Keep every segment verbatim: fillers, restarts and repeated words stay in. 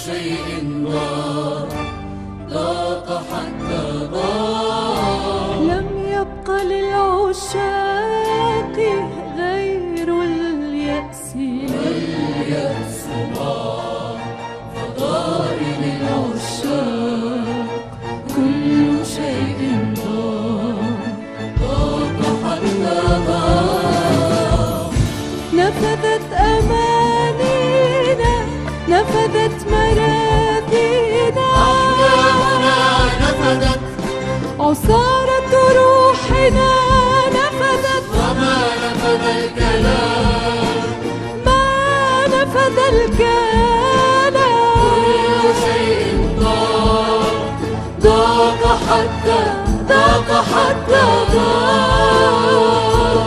شيء ضاق ضاق حتى ضاق. لم يبق للعشاق غير اليأس واليأس ضاق فضار للعشاق كل شيء ضاق ضاق حتى ضاق. نفذت أمانينا نفذت مراثينا أحلامنا نفذت عصارة روحنا نفذت وما نفذ الكلام ما نفذ الكلام. كل شيء ضاق ضاق حتى ضاق حتى ضاق.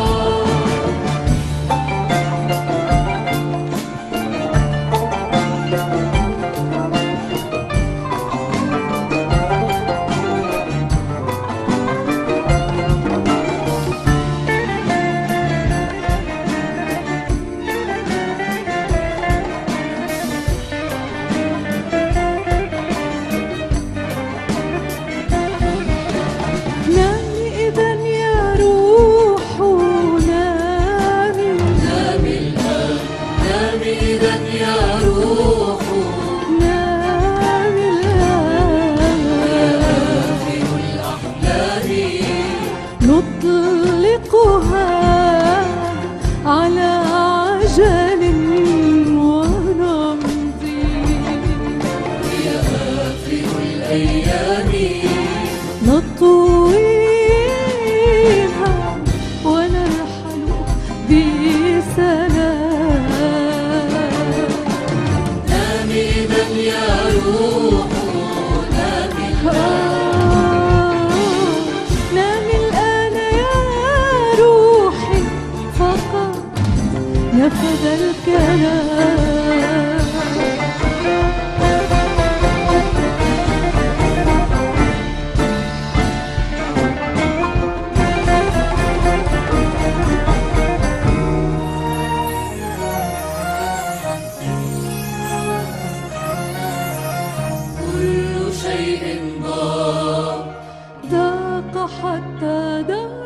نطلقها على عجل ونمضي. هي آخر الأيام نطويها ونرحل بسلام. نامي إذا يا روح نامي نفذ الكلام. كل شيء ضاق ضاق حتى ضاق.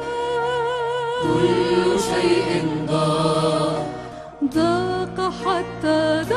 كل شيء ضاق ضاق حتى ضاق.